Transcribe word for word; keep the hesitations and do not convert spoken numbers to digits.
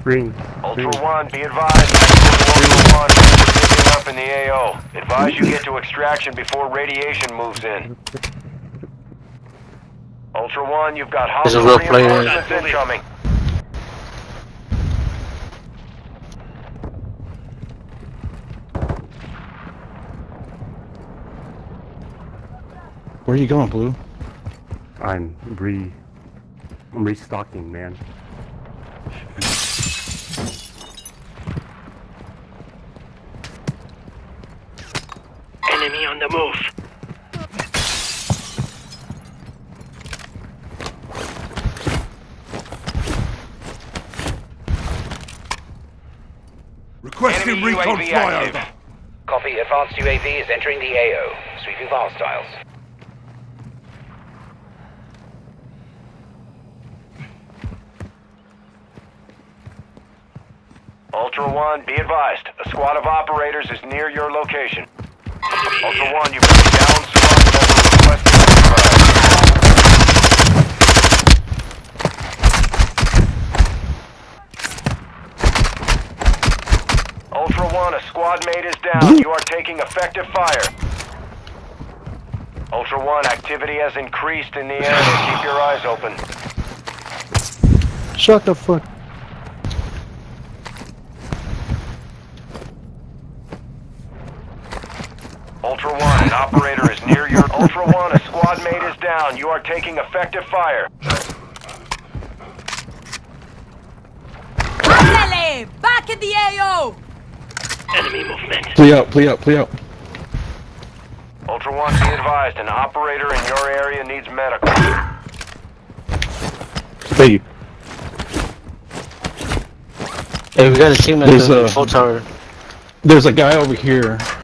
Green. Ultra Green. One, be advised. Ultra One is picking up in the A O. Advise you get to extraction before radiation moves in. Ultra One, you've got There's a hostile real player. reinforcements incoming. Where are you going, Blue? I'm re... I'm restocking, man. Enemy on the move. Requesting Enemy recon U A V active. flyover. Copy, advanced U A V is entering the A O. Sweeping for hostiles. Ultra One, be advised. A squad of operators is near your location. Ultra One, you've got a down squad member requesting revive. Ultra One, a squad mate is down. You are taking effective fire. Ultra One, activity has increased in the area. Keep your eyes open. Shut the fuck. Ultra One, an operator is near your... Ultra One, a squad mate is down. You are taking effective fire. Andale! Back in the A O! Enemy movement. Play out, play out, play out. Ultra One, be advised. An operator in your area needs medical. Hey, Hey, we got a team at There's the a- control tower. there's a guy over here.